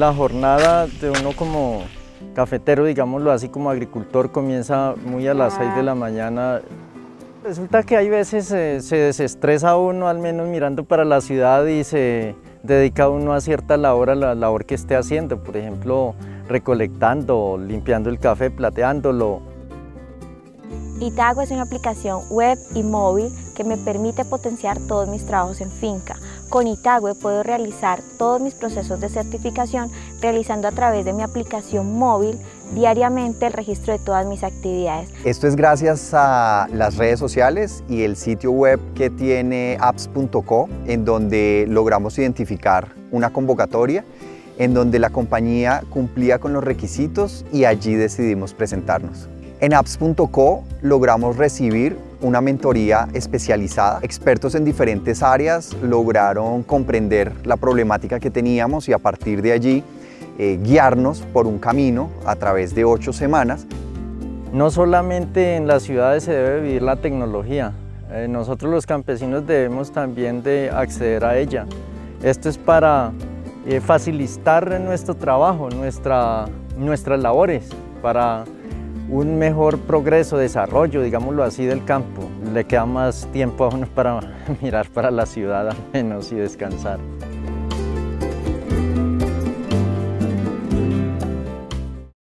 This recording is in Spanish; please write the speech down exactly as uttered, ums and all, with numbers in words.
La jornada de uno como cafetero, digámoslo así, como agricultor, comienza muy a las seis de la mañana. Resulta que hay veces eh, se desestresa uno, al menos mirando para la ciudad, y se dedica uno a cierta labor, a la labor que esté haciendo, por ejemplo, recolectando, limpiando el café, plateándolo. Itagüe es una aplicación web y móvil que me permite potenciar todos mis trabajos en finca. Con Itagüe puedo realizar todos mis procesos de certificación realizando a través de mi aplicación móvil diariamente el registro de todas mis actividades. Esto es gracias a las redes sociales y el sitio web que tiene apps punto co, en donde logramos identificar una convocatoria en donde la compañía cumplía con los requisitos y allí decidimos presentarnos. En apps punto co logramos recibir una mentoría especializada. Expertos en diferentes áreas lograron comprender la problemática que teníamos y a partir de allí eh, guiarnos por un camino a través de ocho semanas. No solamente en las ciudades se debe vivir la tecnología, eh, nosotros los campesinos debemos también de acceder a ella. Esto es para eh, facilitar nuestro trabajo, nuestra, nuestras labores, para un mejor progreso, desarrollo, digámoslo así, del campo. Le queda más tiempo a uno para mirar para la ciudad al menos y descansar.